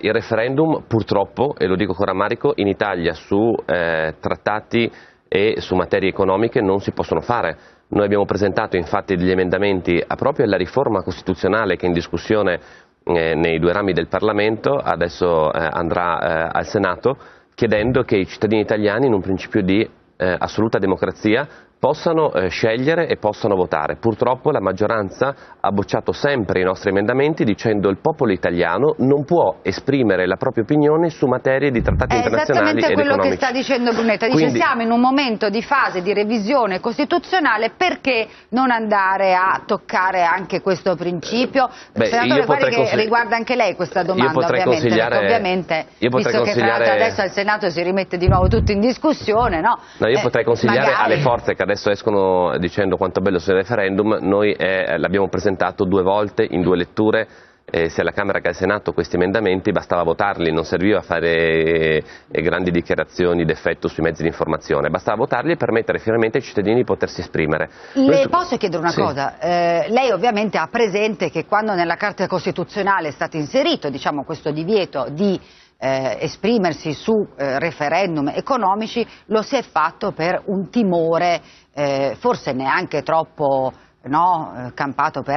il referendum purtroppo, e lo dico con rammarico, in Italia su trattati e su materie economiche non si possono fare. Noi abbiamo presentato infatti degli emendamenti proprio alla riforma costituzionale che è in discussione nei due rami del Parlamento, adesso andrà al Senato, chiedendo che i cittadini italiani in un principio di assoluta democrazia possano scegliere e possano votare. Purtroppo la maggioranza ha bocciato sempre i nostri emendamenti dicendo il popolo italiano non può esprimere la propria opinione su materie di trattati internazionali ed economici. È esattamente quello che sta dicendo Brunetta, dice quindi, siamo in un momento di fase di revisione costituzionale, perché non andare a toccare anche questo principio? Senatore, guardi che riguarda anche lei questa domanda, ovviamente, visto che tra l'altro adesso al Senato si rimette di nuovo tutto in discussione, no? No, io potrei consigliare alle forze che adesso escono dicendo quanto bello sia il referendum, noi l'abbiamo presentato 2 volte in 2 letture, sia alla Camera che al Senato questi emendamenti, bastava votarli, non serviva fare grandi dichiarazioni d'effetto sui mezzi di informazione, bastava votarli e permettere finalmente ai cittadini di potersi esprimere. Le posso chiedere una cosa? Lei ovviamente ha presente che quando nella Carta Costituzionale è stato inserito, diciamo, questo divieto di esprimersi su referendum economici, lo si è fatto per un timore forse neanche troppo campato per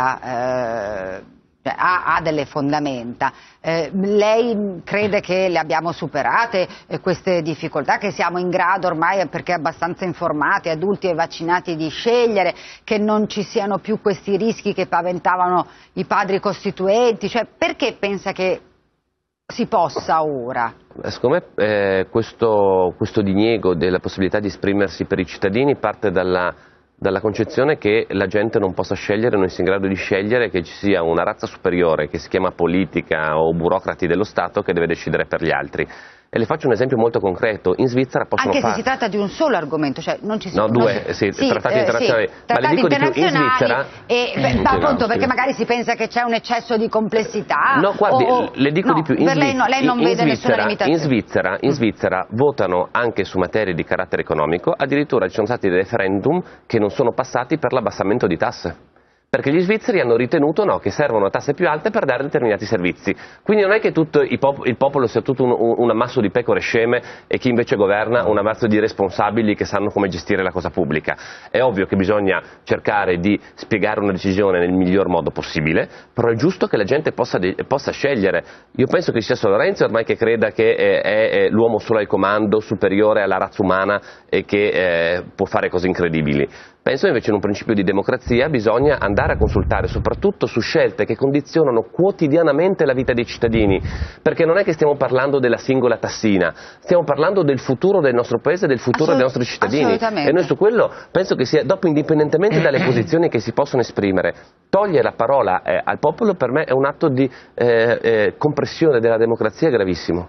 aria, ha delle fondamenta. Lei crede che le abbiamo superate queste difficoltà, che siamo in grado ormai, perché abbastanza informati, adulti e vaccinati, di scegliere, che non ci siano più questi rischi che paventavano i padri costituenti? Cioè, perché pensa che si possa ora? Secondo me questo diniego della possibilità di esprimersi per i cittadini parte dalla concezione che la gente non possa scegliere, non sia in grado di scegliere, che ci sia una razza superiore che si chiama politica o burocrati dello Stato che deve decidere per gli altri. E le faccio un esempio molto concreto: in Svizzera possono fare... Anche se si tratta di un solo argomento, cioè non ci sono... No, due, trattati internazionali. Ma le dico di più, in Svizzera... appunto, perché magari si pensa che c'è un eccesso di complessità... No, guardi, le dico di più, lei non vede nessuna limitazione. In Svizzera votano anche su materie di carattere economico, addirittura ci sono stati dei referendum che non sono passati per l'abbassamento di tasse. Perché gli svizzeri hanno ritenuto che servono tasse più alte per dare determinati servizi. Quindi non è che tutto il popolo sia tutto un ammasso di pecore sceme e chi invece governa un ammasso di responsabili che sanno come gestire la cosa pubblica. È ovvio che bisogna cercare di spiegare una decisione nel miglior modo possibile, però è giusto che la gente possa scegliere. Io penso che sia solo Renzi ormai che creda che è l'uomo solo al comando, superiore alla razza umana e che può fare cose incredibili. Penso invece in un principio di democrazia bisogna andare a consultare soprattutto su scelte che condizionano quotidianamente la vita dei cittadini, perché non è che stiamo parlando della singola tassina, stiamo parlando del futuro del nostro paese, del futuro dei nostri cittadini, e noi su quello penso che sia, dopo, indipendentemente dalle posizioni che si possono esprimere, togliere la parola al popolo per me è un atto di compressione della democrazia gravissimo.